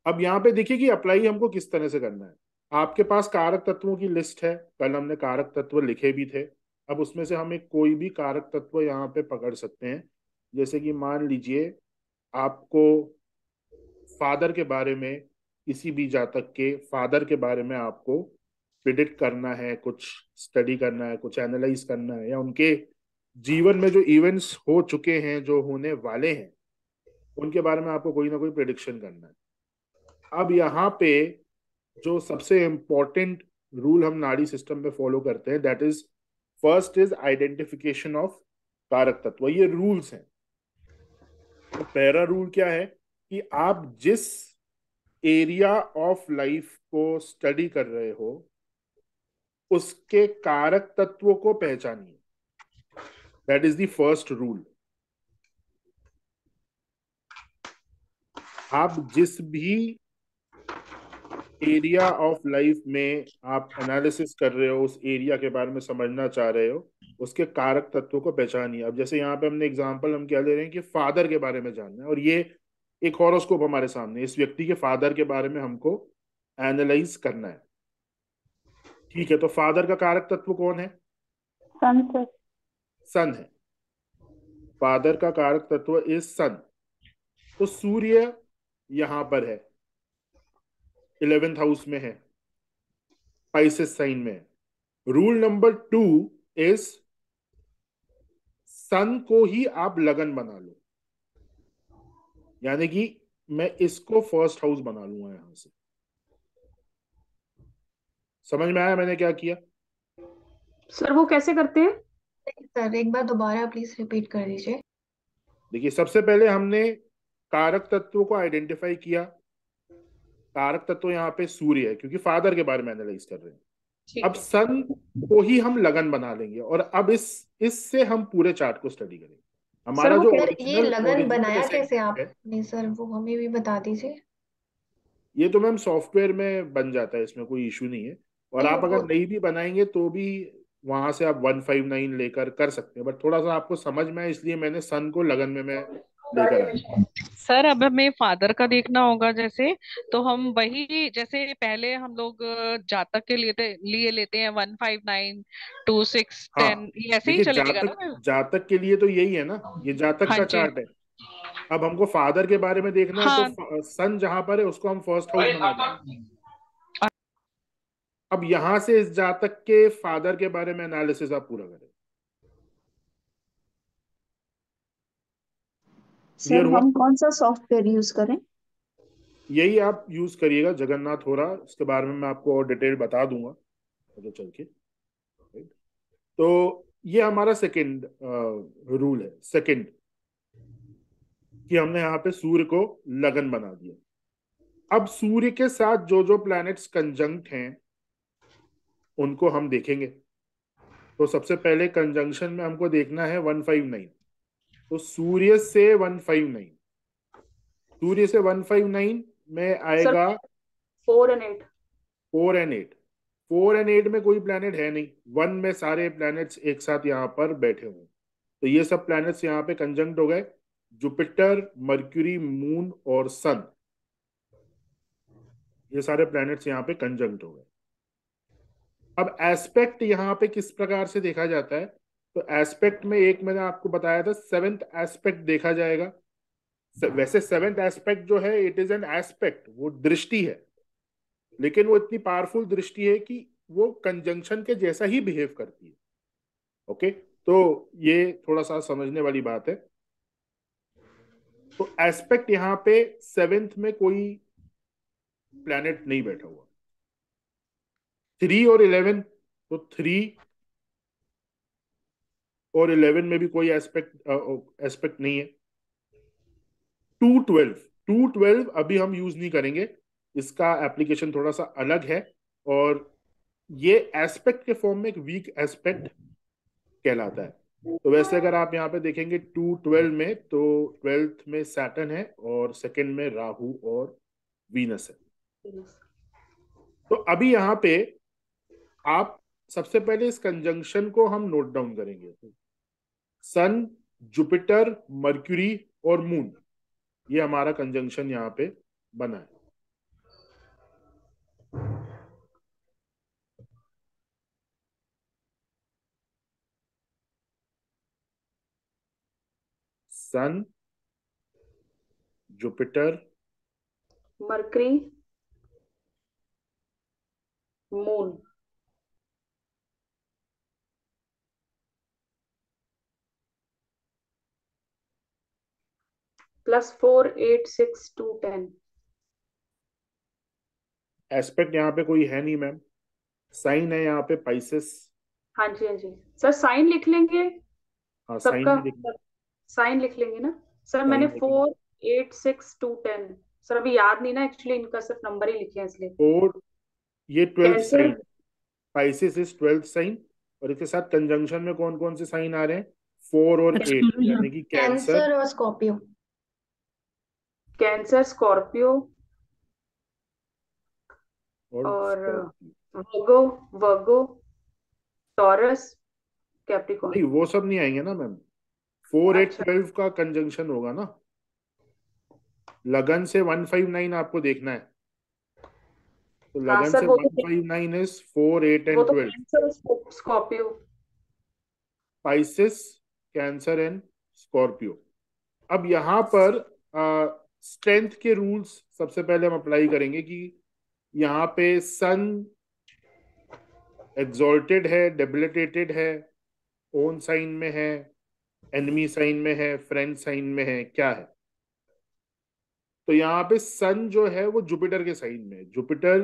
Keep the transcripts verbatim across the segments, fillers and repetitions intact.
अब यहाँ पे देखिए कि अप्लाई हमको किस तरह से करना है। आपके पास कारक तत्वों की लिस्ट है, कल हमने कारक तत्व लिखे भी थे। अब उसमें से हम एक कोई भी कारक तत्व यहाँ पे पकड़ सकते हैं। जैसे कि मान लीजिए आपको फादर के बारे में, किसी भी जातक के फादर के बारे में आपको प्रिडिक्ट करना है, कुछ स्टडी करना है, कुछ एनालाइज करना है, या उनके जीवन में जो इवेंट्स हो चुके हैं, जो होने वाले हैं, उनके बारे में आपको कोई ना कोई प्रिडिक्शन करना है। अब यहाँ पे जो सबसे इम्पोर्टेंट रूल हम नाड़ी सिस्टम में फॉलो करते हैं, that is first is identification of कारक तत्व। ये रूल्स हैं। तो पहला रूल क्या है कि आप जिस एरिया ऑफ लाइफ को स्टडी कर रहे हो उसके कारक तत्वों को पहचानिए। That is the first rule. आप जिस भी एरिया ऑफ लाइफ में आप एनालिसिस कर रहे हो, उस एरिया के बारे में समझना चाह रहे हो, उसके कारक तत्वों को पहचानिए। अब जैसे यहाँ पे हमने एग्जांपल हम क्या ले रहे हैं कि फादर के बारे में जानना है, और ये एक हॉरोस्कोप हमारे सामने, इस व्यक्ति के फादर के बारे में हमको एनालाइज करना है। ठीक है, तो फादर का कारक तत्व कौन है? सन सर। सन है। फादर का कारक तत्व इज सन। तो सूर्य यहां पर है, इलेवेंथ हाउस में है, पाइसेस साइन में है। Rule number two is Sun को ही आप लगन बना लो, यानी कि मैं इसको फर्स्ट हाउस बना लूंगा यहां से। समझ में आया मैंने क्या किया? सर वो कैसे करते हैं? सर एक बार दोबारा प्लीज रिपीट कर दीजिए। देखिए, सबसे पहले हमने कारक तत्वों को आइडेंटिफाई किया। कारक तत्व यहाँ पे सूर्य है, क्योंकि फादर के बारे में एनालाइज कर रहे हैं। अब ठीक है। सन को ही हम लगन बना लेंगे, और अब इस इससे हम पूरे चार्ट को स्टडी करेंगे। सर हमारा वो जो कै... सर ये ओरिजिनल लगन ओरिजिनल बनाया कैसे असाइनमेंट है, आपने सर, वो हमें भी बता दीजिए। ये तो मैम सॉफ्टवेयर में बन जाता है, इसमें कोई इशू नहीं है। और नहीं आप वो अगर नहीं भी बनाएंगे तो भी वहां से आप वन फाइव नाइन लेकर कर सकते हैं, बट थोड़ा सा आपको समझ में आए इसलिए मैंने सन को लगन में मैं लेकर आया। सर अब हमें फादर का देखना होगा जैसे, तो हम वही जैसे पहले हम लोग अ, जातक के लिए लिए लेते हैं one five nine, two six ten, हाँ, ऐसे ही देखिए चलेगा जातक, ना? जातक के लिए तो यही है ना, ये जातक हाँ का जी। चार्ट है। अब हमको फादर के बारे में देखना है, तो हाँ। सन जहां पर है उसको हम फर्स्ट हाउस बना देंगे। अब यहां से इस जातक के फादर के बारे में एनालिसिस आप पूरा करें। क्लियर सर हुआ? हम कौन सा सॉफ्टवेयर यूज करें? यही आप यूज करिएगा, जगन्नाथ हो रहा, इसके बारे में मैं आपको और डिटेल बता दूंगा आगे चल के। राइट? तो ये हमारा सेकंड रूल है, सेकंड, कि हमने यहाँ पे सूर्य को लगन बना दिया। अब सूर्य के साथ जो जो प्लैनेट्स कंजंक्ट हैं उनको हम देखेंगे। तो सबसे पहले कंजंक्शन में हमको देखना है वन फाइव नाइन। तो सूर्य से वन फाइव नाइन, सूर्य से वन फाइव नाइन में सर आएगा four and eight. Four and eight. Four and eight में कोई प्लैनेट है नहीं, वन में सारे प्लैनेट्स एक साथ यहाँ पर बैठे हुए हैं। तो ये सब प्लैनेट्स यहाँ पे कंजंक्ट हो गए, जुपिटर, मर्क्यूरी, मून और सन। ये सारे प्लैनेट्स यहाँ पे कंजंक्ट हो गए। अब एस्पेक्ट यहाँ पे किस प्रकार से देखा जाता है? तो एस्पेक्ट में एक मैंने आपको बताया था, सेवेंथ एस्पेक्ट देखा जाएगा। वैसे सेवेंथ एस्पेक्ट जो है, इट इज एन एस्पेक्ट, वो दृष्टि है, लेकिन वो इतनी पावरफुल दृष्टि है कि वो कंजंक्शन के जैसा ही बिहेव करती है। ओके, तो ये थोड़ा सा समझने वाली बात है। तो एस्पेक्ट यहाँ पे सेवेंथ में कोई प्लैनेट नहीं बैठा हुआ। थ्री और इलेवन, तो थ्री और इलेवन में भी कोई एस्पेक्ट एस्पेक्ट नहीं है। टू ट्वेल्व, टू ट्वेल्व अभी हम यूज नहीं करेंगे, इसका एप्लीकेशन थोड़ा सा अलग है। और ये एस्पेक्ट के फॉर्म में एक वीक एस्पेक्ट कहलाता है। तो वैसे अगर आप यहाँ पे देखेंगे टू ट्वेल्व में, तो ट्वेल्थ में सैटर्न है और सेकंड में राहु और वीनस है। तो अभी यहाँ पे आप सबसे पहले इस कंजंक्शन को हम नोट डाउन करेंगे। सन, जुपिटर, मर्क्यूरी और मून, ये हमारा कंजंक्शन यहाँ पे बना है। Sun, Jupiter, Mercury, Moon. Plus four eight six two ten. Aspect यहाँ पे कोई है नहीं मैम। साइन है यहाँ पे पाइसेस। हाँ जी हाँ जी सर, साइन लिख लेंगे हाँ साइन सबका। भी लिखना। साइन लिख लेंगे ना सर। मैंने साइन लिखना। Four eight six two ten. Sir अभी याद नहीं ना एक्चुअली, इनका सिर्फ नंबर ही लिखे हैं इसलिए। और ये twelfth Cancer. Sign, Pisces is twelfth sign. और इसके साथ कंजंक्शन में कौन कौन से साइन आ रहे हैं? फोर और एट, यानी कि कैंसर कैंसर और स्कॉर्पियो। कैंसर, स्कॉर्पियो और और Scorpio. Virgo, Virgo, Taurus, Capricorn. नहीं वो सब नहीं आएंगे ना मैम। फोर एट अच्छा ट्वेल्व का कंजंक्शन होगा ना। लगन से वन फाइव नाइन आपको देखना है। तो हाँ लगन सर, से वो वन तो five nine is four eight वो एंड तो twelve. Cancer, Scorpio. Pisces, Cancer and Scorpio. अब यहाँ पर स्ट्रेंथ के रूल्स सबसे पहले हम अप्लाई करेंगे कि यहाँ पे सन एग्जॉल्टेड है, डेबिलिटेटेड है, ओन साइन में है, एनिमी साइन में है, फ्रेंड साइन में है, क्या है? तो यहाँ पे सन जो है वो जुपिटर के साइन में है। जुपिटर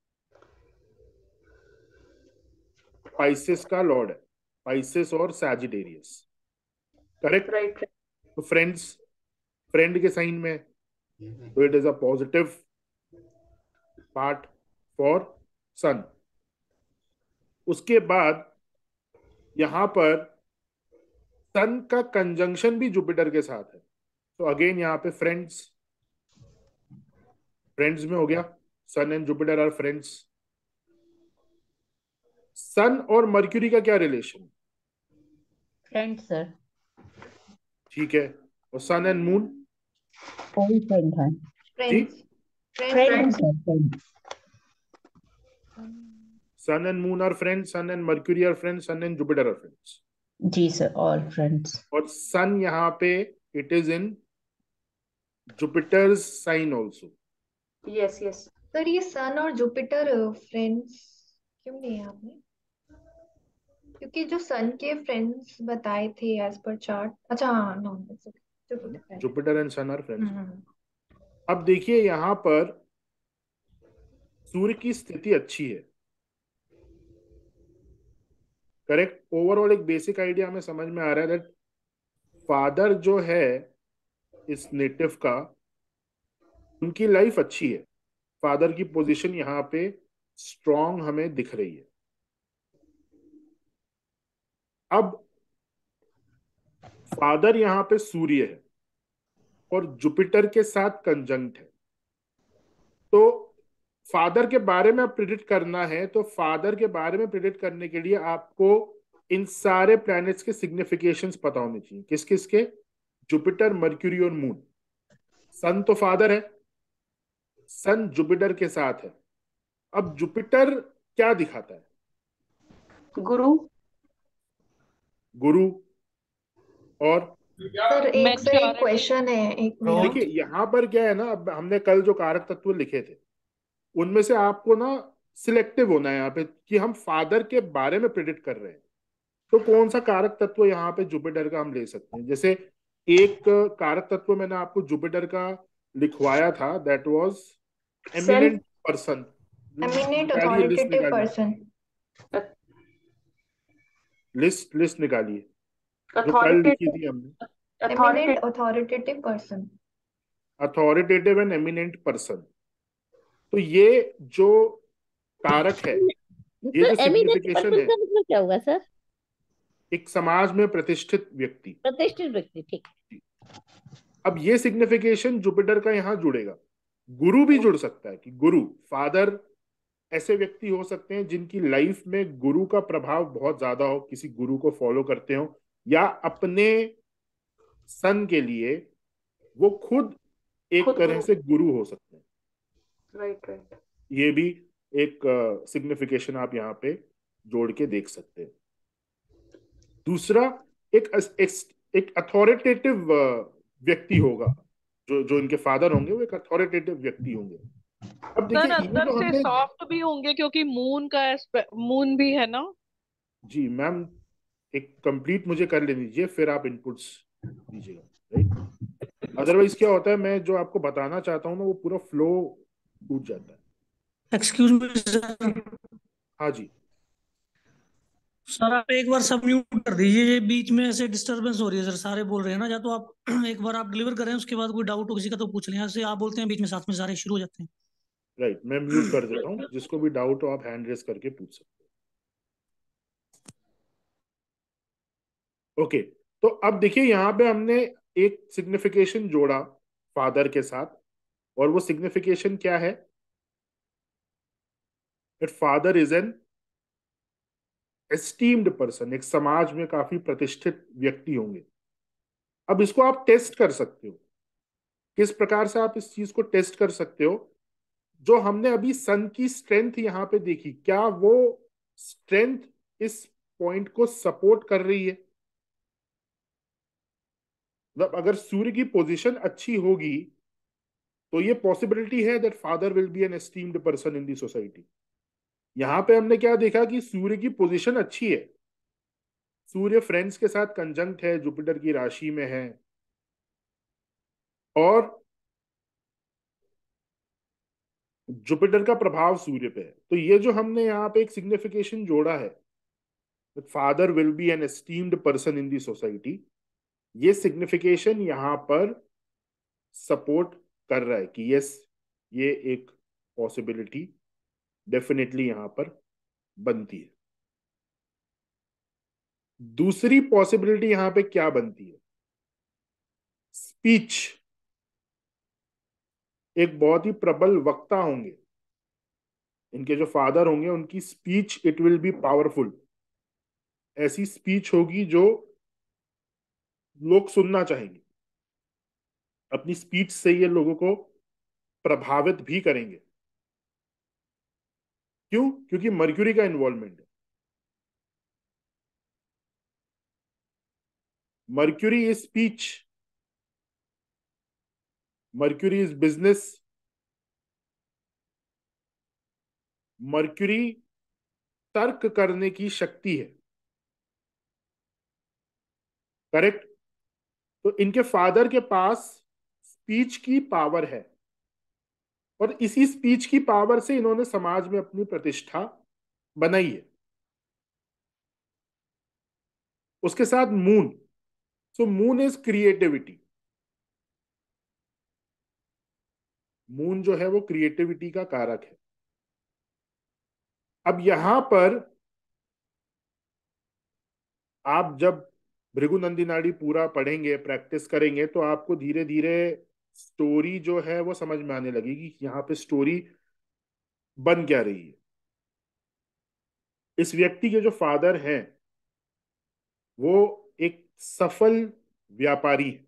पाइसेस का लॉर्ड है, पाइसेस और सैजिटेरियस। करेक्ट। राइट। तो फ्रेंड्स, फ्रेंड के साइन में है, तो it is a positive part for Sun. उसके बाद यहां पर सन का कंजंक्शन भी जुपिटर के साथ है। तो अगेन यहाँ पे फ्रेंड्स, फ्रेंड्स में हो गया, Sun and Jupiter are friends. Sun और मर्क्यूरी का क्या रिलेशन? Friend sir. ठीक है। और सन एंड मून? वो भी फ्रेंड है। जी, फ्रेंड्स। फ्रेंड है friends. Sir, friend. Sun and Moon are friends, Sun and Mercury are friends, Sun and Jupiter are friends. जी सर, ऑल फ्रेंड्स। और सन यहाँ पे it is in Jupiter's sign also. Yes yes. Sir ये Sun और Jupiter friends क्यों लिए आपने? क्योंकि जो सन के फ्रेंड्स बताए थे एज पर चार्ट। अच्छा हाँ, no Jupiter. Jupiter and Sun are friends. Hmm. अब देखिए यहां पर सूर्य की स्थिति अच्छी है। करेक्ट। ओवरऑल एक बेसिक आइडिया हमें समझ में आ रहा है दैट फादर जो है इस नेटिव का, उनकी लाइफ अच्छी है। फादर की पोजीशन यहाँ पे स्ट्रांग हमें दिख रही है। अब फादर यहाँ पे सूर्य है और जुपिटर के साथ कंजंक्ट है। तो फादर के बारे में आप प्रिडिक्ट करना है, तो फादर के बारे में प्रिडिक्ट करने के लिए आपको इन सारे प्लैनेट्स के सिग्निफिकेशंस पता होने चाहिए। किस किस के? जुपिटर, मर्क्यूरी और मून। सन तो फादर है, सन जुपिटर के साथ है। अब जुपिटर क्या दिखाता है? गुरु। गुरु। और सर एक सर एक मेच्योरिटी। क्वेश्चन है, एक मेरा। देखिए यहां पर क्या है ना, अब हमने कल जो कारक तत्व लिखे थे उनमें से आपको ना सिलेक्टिव होना है यहाँ पे कि हम फादर के बारे में प्रिडिक्ट कर रहे हैं। तो कौन सा कारक तत्व यहाँ पे जुपिटर का हम ले सकते हैं? जैसे एक कारक तत्व मैंने आपको जुपिटर का लिखवाया था, that was self. Eminent person. Eminent निकालिए, लिस्ट अथॉरिटेटिव निकालिए, पर्सन। लिस्ट लिस्ट निकालिए जो कल लिखी अथॉरिटेटिव। थी हमने। Eminent authoritative. Authoritative person. Authoritative and eminent person. तो ये जो कारक है, ये सर जो एमिनेंट सिग्निफिकेशन पर्सन है, का मतलब क्या होगा सर? एक समाज में प्रतिष्ठित व्यक्ति। प्रतिष्ठित व्यक्ति, ठीक। अब ये सिग्निफिकेशन जुपिटर का यहां जुड़ेगा। गुरु भी जुड़ सकता है कि गुरु, फादर, ऐसे व्यक्ति हो सकते हैं जिनकी लाइफ में गुरु का प्रभाव बहुत ज्यादा हो, किसी गुरु को फॉलो करते हो, या अपने सन के लिए वो खुद एक खुद तरह गुरु। से गुरु हो सकते हैं। Right right. ये भी एक सिग्निफिकेशन आप यहाँ पे जोड़ के देख सकते हैं। दूसरा, एक एक, एक अथॉरिटेटिव व्यक्ति होगा, जो जो इनके फादर होंगे वो एक अथॉरिटेटिव व्यक्ति होंगे। अब सर देखिए ये अंदर जो से हमने, सॉफ्ट भी होंगे क्योंकि मून का मून भी है ना। जी मैम एक कंप्लीट मुझे कर लेने दीजिए, फिर आप इनपुट्स दीजिएगा, राइट। अदरवाइज क्या होता है, मैं जो आपको बताना चाहता हूँ ना वो पूरा फ्लो टूट जाता है। Excuse me sir. हाँ जी। सर आप एक बार सब म्यूट कर दीजिए, ये बीच में ऐसे डिस्टरबेंस हो रही है सर, सारे बोल रहे हैं ना, या तो आप एक बार आप डिलीवर करें, उसके बाद कोई डाउट हो किसी का तो पूछ लें, ऐसे आप बोलते हैं बीच में साथ में सारे शुरू हो जाते हैं। राइट, मैं म्यूट कर देता हूँ, जिसको भी डाउट हो आप हैंड रेस करके पूछ सकते हो। ओके, तो अब देखिए यहाँ पे हमने एक सिग्निफिकेशन जोड़ा फादर के साथ, और वो सिग्निफिकेशन क्या है, that father is an esteemed person, एक समाज में काफी प्रतिष्ठित व्यक्ति होंगे। अब इसको आप टेस्ट कर सकते हो, किस प्रकार से आप इस चीज को टेस्ट कर सकते हो, जो हमने अभी सन की स्ट्रेंथ यहां पे देखी, क्या वो स्ट्रेंथ इस पॉइंट को सपोर्ट कर रही है। मतलब अगर सूर्य की पोजीशन अच्छी होगी तो ये पॉसिबिलिटी है that father will be an esteemed person in the society. यहां पे हमने क्या देखा कि सूर्य की पोजीशन अच्छी है, सूर्य फ्रेंड्स के साथ कंजंक्ट है, जुपिटर की राशि में है, और जुपिटर का प्रभाव सूर्य पे है। तो ये जो हमने यहाँ पे एक सिग्निफिकेशन जोड़ा है, father will be an esteemed person in the society, ये सिग्निफिकेशन यहां पर सपोर्ट कर रहा है कि यस, ये एक पॉसिबिलिटी डेफिनेटली यहां पर बनती है। दूसरी पॉसिबिलिटी यहां पे क्या बनती है, स्पीच। एक बहुत ही प्रबल वक्ता होंगे इनके जो फादर होंगे, उनकी speech it will be powerful, ऐसी स्पीच होगी जो लोग सुनना चाहेंगे, अपनी स्पीच से ये लोगों को प्रभावित भी करेंगे। क्यों? क्योंकि मर्क्यूरी का इन्वॉल्वमेंट है। Mercury is speech, Mercury is business, Mercury तर्क करने की शक्ति है, करेक्ट। तो इनके फादर के पास स्पीच की पावर है, और इसी स्पीच की पावर से इन्होंने समाज में अपनी प्रतिष्ठा बनाई है। उसके साथ Moon, so Moon is creativity, Moon जो है वो क्रिएटिविटी का कारक है। अब यहां पर आप जब भृगुनंदी नाड़ी पूरा पढ़ेंगे, प्रैक्टिस करेंगे, तो आपको धीरे धीरे स्टोरी जो है वो समझ में आने लगेगी कि यहाँ पे स्टोरी बन क्या रही है। इस व्यक्ति के जो फादर हैं वो एक सफल व्यापारी है,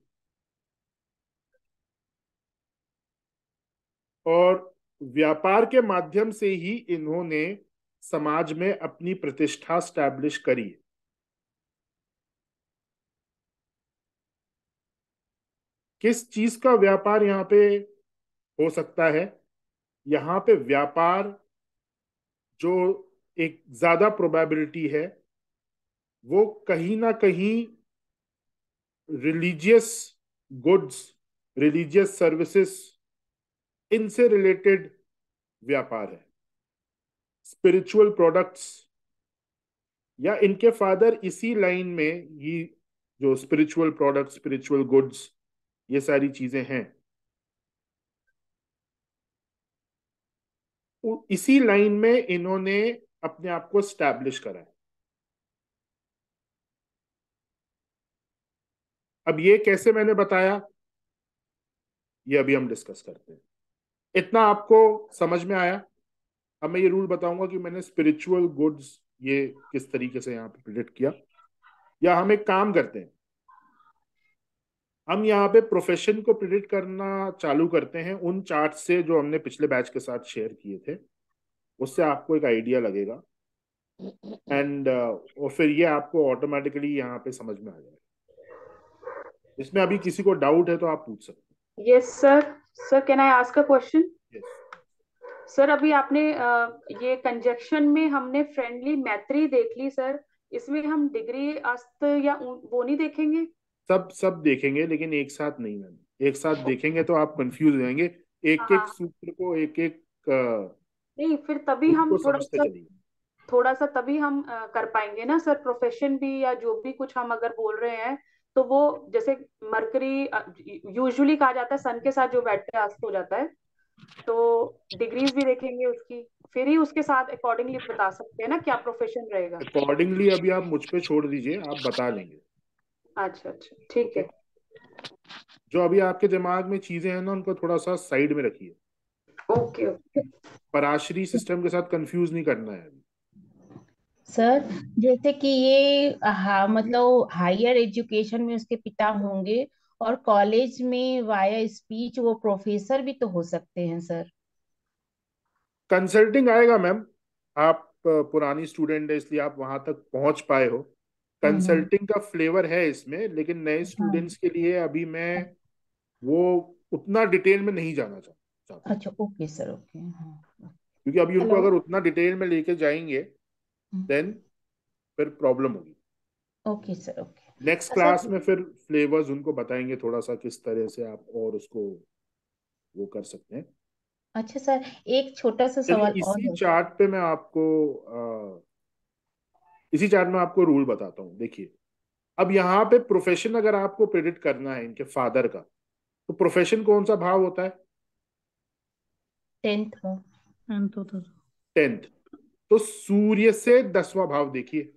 और व्यापार के माध्यम से ही इन्होंने समाज में अपनी प्रतिष्ठा स्टैब्लिश करी है। किस चीज का व्यापार यहाँ पे हो सकता है? यहाँ पे व्यापार जो एक ज्यादा प्रोबेबिलिटी है वो कहीं ना कहीं रिलीजियस गुड्स, रिलीजियस सर्विसेज, इनसे रिलेटेड व्यापार है, स्पिरिचुअल प्रोडक्ट्स, या इनके फादर इसी लाइन में, ये जो स्पिरिचुअल प्रोडक्ट्स, स्पिरिचुअल गुड्स, ये सारी चीजें हैं, इसी लाइन में इन्होंने अपने आप को स्टैब्लिश करा है। अब ये कैसे मैंने बताया, ये अभी हम डिस्कस करते हैं। इतना आपको समझ में आया? अब मैं ये रूल बताऊंगा कि मैंने स्पिरिचुअल गुड्स ये किस तरीके से यहाँ पे प्रिडिक्ट किया। या हम एक काम करते हैं, हम यहाँ पे प्रोफेशन को प्रिडिक्ट करना चालू करते हैं उन चार्ट से जो हमने पिछले बैच के साथ शेयर किए थे, उससे आपको एक आइडिया लगेगा, एंड uh, और फिर ये आपको ऑटोमेटिकली यहाँ पे समझ में आ जाएगा। इसमें अभी किसी को डाउट है तो आप पूछ सकते yes sir. Sir can I ask a question? हैं। यस, सर अभी आपने अ, ये कंजक्शन में हमने फ्रेंडली मैत्री देख ली सर, इसमें हम डिग्री अस्त या उ- वो नहीं देखेंगे? सब सब देखेंगे लेकिन एक साथ नहीं मैम। एक साथ देखेंगे तो आप कंफ्यूज हो जाएंगे। एक एक हाँ। सूत्र को, एक एक नहीं, फिर तभी रूल हम को थोड़ा समझते सा चलिए। थोड़ा सा तभी हम अ, कर पाएंगे ना सर, प्रोफेशन भी या जो भी कुछ हम अगर बोल रहे हैं तो वो जैसे मरकरी यूजुअली कहा जाता है सन के साथ जो बैठता है अस्त हो जाता है, तो डिग्रीज भी देखेंगे उसकी, फिर ही उसके साथ अकॉर्डिंगली बता सकते हैं ना क्या प्रोफेशन रहेगा। अकॉर्डिंगली अभी आप मुझ पे छोड़ दीजिए, आप बता लेंगे। अच्छा अच्छा ठीक ओके, है। जो अभी आपके दिमाग में चीजें हैं ना उनको थोड़ा सा साइड में रखिए। Okay okay. पराशरी सिस्टम के साथ कंफ्यूज नहीं करना है अभी। सर जैसे कि ये हाँ मतलब हायर एजुकेशन में उसके पिता होंगे और कॉलेज में वाया स्पीच वो प्रोफेसर भी तो हो सकते हैं सर। कंसल्टिंग आएगा मैम। आप अ, पुरानी स्टूडेंट है इसलिए आप वहां तक पहुंच पाए हो। हम्म हम्म, कंसल्टिंग का फ्लेवर है इसमें, लेकिन नए हाँ। स्टूडेंट्स के लिए अभी मैं वो उतना डिटेल में नहीं जाना चाह- चाहता हूँ। अच्छा ओके सर ओके हाँ। क्योंकि अभी उनको हेलो। अगर उतना डिटेल में लेके जाएंगे देन फिर प्रॉब्लम होगी। Okay sir okay. नेक्स्ट अच्छा क्लास में फिर फ्लेवर्स उनको बताएंगे थोड़ा सा किस तरह से आप और उसको वो कर सकते हैं। अच्छा सर एक छोटा सा चलिए, सवाल और इसी है। चार्ट पे मैं आपको अ, इसी चार्ट में आपको रूल बताता हूँ, देखिए। अब यहाँ पे प्रोफेशन अगर आपको प्रेडिक्ट करना है इनके फादर का, तो प्रोफेशन कौन सा भाव होता है? टेंथ का। एंड तो था। टेंथ। तो सूर्य से दसवां भाव देखिए।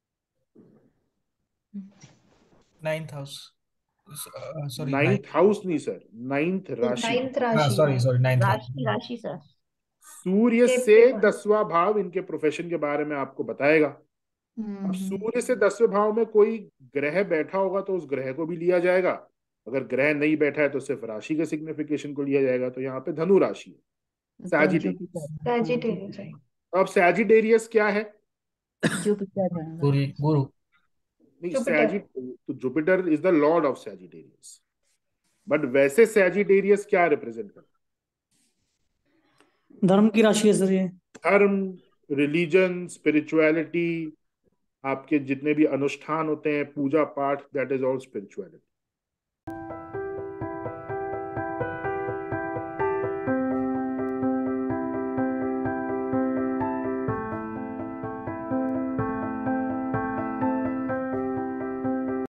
Ninth house, sorry ninth. Ninth house नहीं सर, नाइन्थ राशि। नाइन्थ हाँ राशि सॉरी में सॉरी नाइन्थ हाउस। राशि राशि सर। सूर्य से केप्टिफाई। दसवां भाव इनके प्रोफेशन के बारे में आपको बताएगा। अब हम्म सूर्य से दसवें भाव में कोई ग्रह बैठा होगा तो उस ग्रह को भी लिया जाएगा। अगर ग्रह नहीं बैठा है तो सिर्फ राशि के सिग्निफिकेशन को लिया जाएगा। तो यहाँ पे धनु राशि है, हम्म, तो जुपिटर सैजिटेरियस। है, हाँ सैजिटेरियस है। जुपिटर। अब सैजिटेरियस क्या है? जुपिटर रहेगा। गुरु गुरु। नहीं, जुपिटर। सैजिट तो Jupiter is the lord of Sagittarius. But वैसे सैजिटेरियस क्या रिप्रेजेंट करता धर्म की राशि है सर ये। है? धर्म, रिलीजन, स्पिरिचुअलिटी, आपके जितने भी अनुष्ठान होते हैं, पूजा पाठ, दैट इज ऑल स्पिरिचुअलिटी।